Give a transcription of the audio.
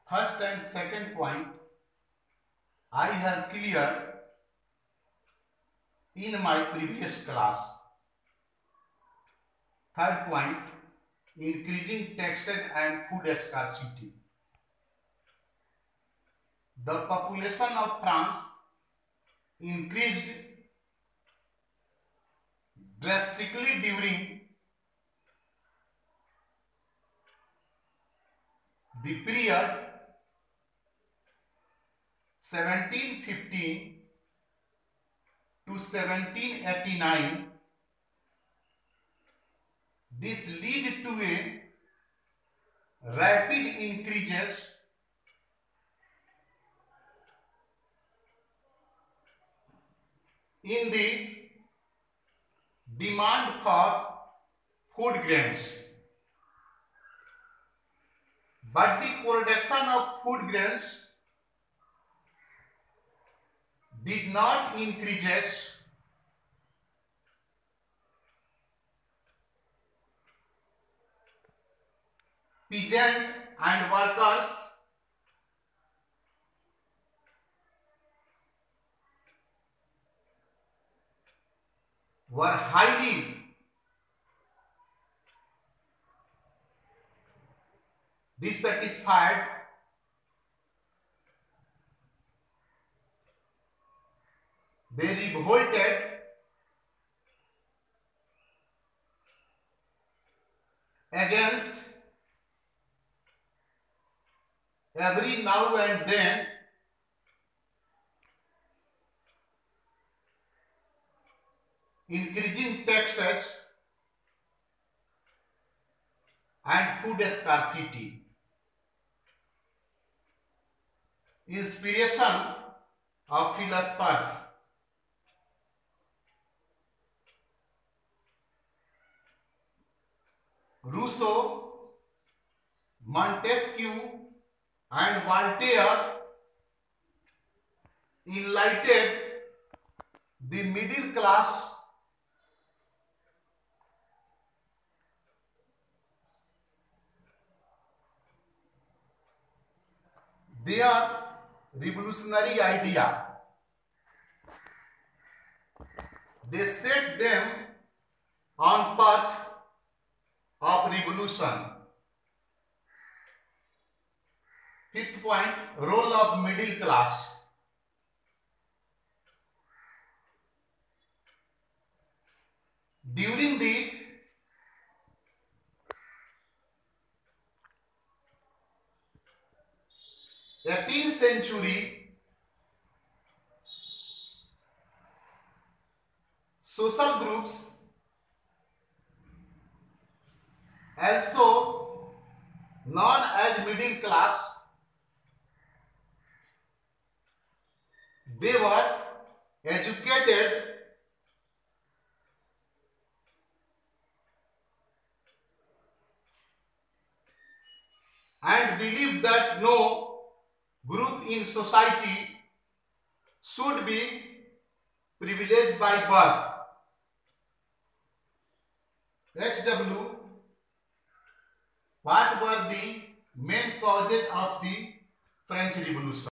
First and second point I have cleared in my previous class. Third point, increasing taxes and food scarcity. The population of France increased drastically during the period 1715 to 1789. This led to a rapid increases in the demand for food grains. But the production of food grains did not increases. Peasants and workers were highly dissatisfied they revolted against every now and then increasing taxes and food scarcity. Inspiration of philosophers. Rousseau, Montesquieu and Voltaire enlightened the middle class their revolutionary idea. They set them on path of revolution. Fifth point, role of middle class. During the 18th century, social groups, also known as middle class, they were educated and believed that no group in society should be privileged by birth. XW, what were the main causes of the French Revolution?